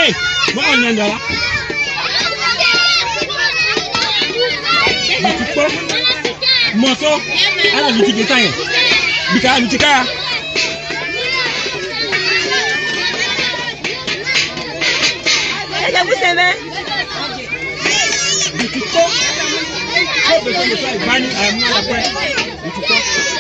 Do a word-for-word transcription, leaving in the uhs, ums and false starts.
Hey, moi on est là. Moto, ala litike taye. Bika litika. Est-ce que vous savez? Litiko. Ko be so le sai bani am na la pe. Litiko.